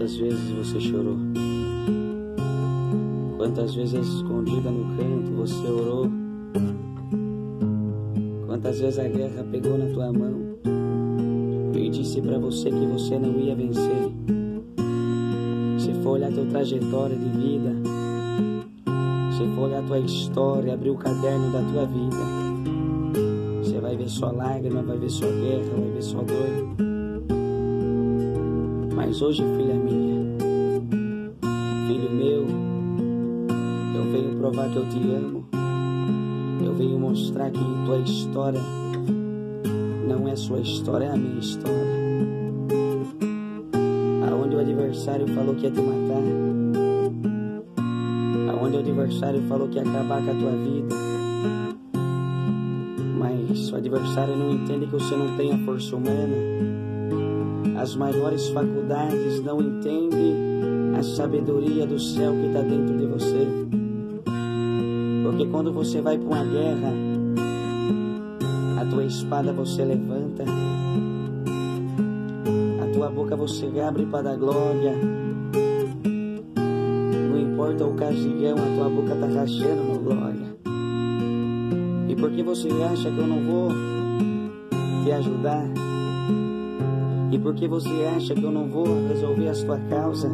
Quantas vezes você chorou? Quantas vezes escondida no canto você orou? Quantas vezes a guerra pegou na tua mão e disse pra você que você não ia vencer? Se for olhar tua trajetória de vida, se for olhar tua história, abrir o caderno da tua vida, você vai ver só lágrima, vai ver só guerra, vai ver só dor. Mas hoje, filha minha, filho meu, eu venho provar que eu te amo. Eu venho mostrar que tua história não é sua história, é a minha história. Aonde o adversário falou que ia te matar, aonde o adversário falou que ia acabar com a tua vida, mas o adversário não entende que você não tem a força humana. As maiores faculdades não entendem a sabedoria do céu que está dentro de você. Porque quando você vai para uma guerra, a tua espada você levanta, a tua boca você abre para dar glória. Não importa o ocasião, a tua boca está rachando no glória. E por que você acha que eu não vou te ajudar? E por que você acha que eu não vou resolver a sua causa?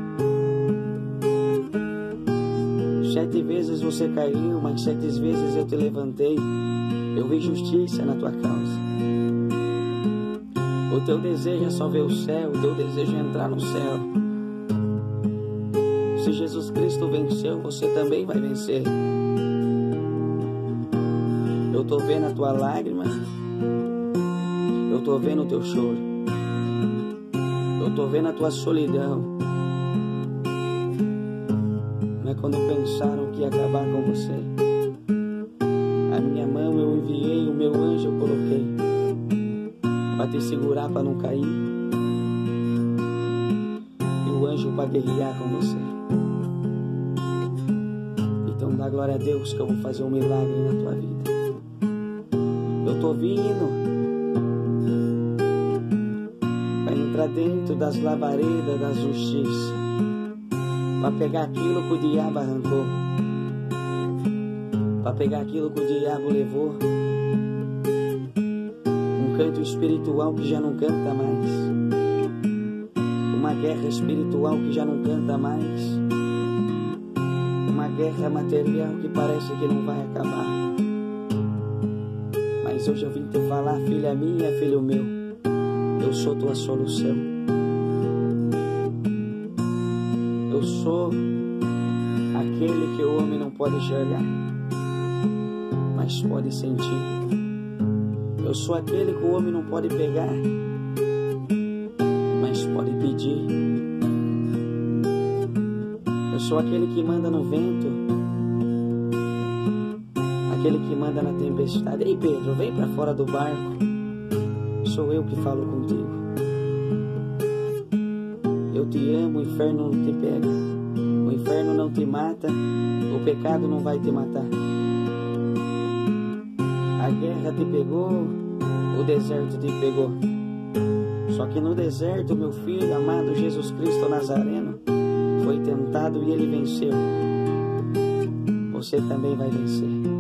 7 vezes você caiu, mas 7 vezes eu te levantei. Eu vi justiça na tua causa. O teu desejo é só ver o céu, o teu desejo é entrar no céu. Se Jesus Cristo venceu, você também vai vencer. Eu tô vendo a tua lágrima, eu tô vendo o teu choro, eu tô vendo a tua solidão. Não é quando pensaram que ia acabar com você. A minha mão eu enviei, o meu anjo eu coloquei para te segurar, para não cair, e o anjo para guerrear com você. Então dá glória a Deus que eu vou fazer um milagre na tua vida. Eu tô vindo para entrar dentro das labaredas da justiça, para pegar aquilo que o diabo arrancou, para pegar aquilo que o diabo levou. Um canto espiritual que já não canta mais, uma guerra espiritual que já não canta mais, uma guerra material que parece que não vai acabar. Mas hoje eu vim te falar, filha minha, filho meu, eu sou tua solução. Eu sou aquele que o homem não pode enxergar, mas pode sentir. Eu sou aquele que o homem não pode pegar, mas pode pedir. Eu sou aquele que manda no vento, aquele que manda na tempestade. Ei Pedro, vem para fora do barco. Sou eu que falo contigo. Eu te amo, o inferno não te pega, o inferno não te mata, o pecado não vai te matar. A guerra te pegou, o deserto te pegou. Só que no deserto, meu filho amado Jesus Cristo Nazareno foi tentado e ele venceu. Você também vai vencer.